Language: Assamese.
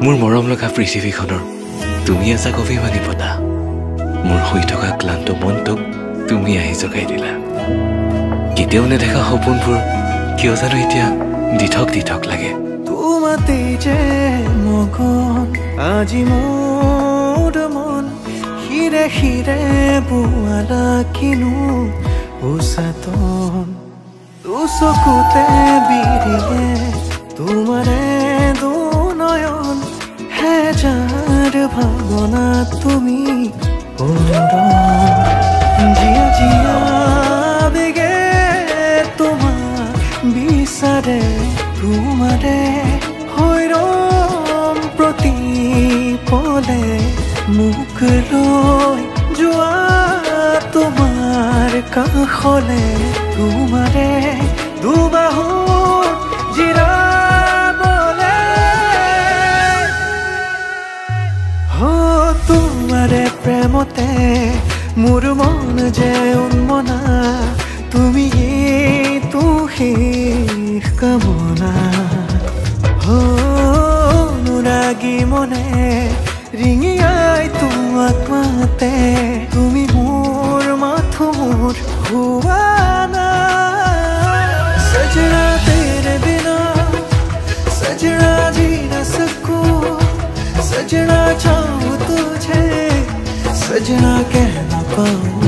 মোৰ মৰম লগা পৃথিৱীখনৰ তুমি এজাক অভিমানী বতাহ মোৰ হৈ থকা ক্লান্ত মনটোক তুমি আহি জগাই দিলা কেতিয়াও নেদেখা সপোনবোৰ কিয় জানো এতিয়া দিঠক দিঠক লাগে তোমাতে যে মগন আজি মোৰ মন হিৰে হিৰে বোৱালা কিনো উচাতন চকুতে বিৰিলে তোমাৰে দুনয়ন হেজাৰ ভাৱনা তুমি জিয়া জিয়া বেগে তোমাক বিচাৰে তোমাৰে হৈৰম প্ৰতিপলে মোক লৈ যোৱা তোমাৰ কাষলে তোমাৰে দুবাহুৰ জিৰাবলে তোমাৰে প্ৰেমতে মোৰ মন যে উন্মনা তুমি শেষ কামনা অনুৰাগী মনে ৰিঙিয়াই তোমাক মাতে তুমি মোৰ মাথোৰ হুৱানা सजना तेरे बिना सजना जी न सकूं सजना चाहूं तुझे सजना कह न पाऊं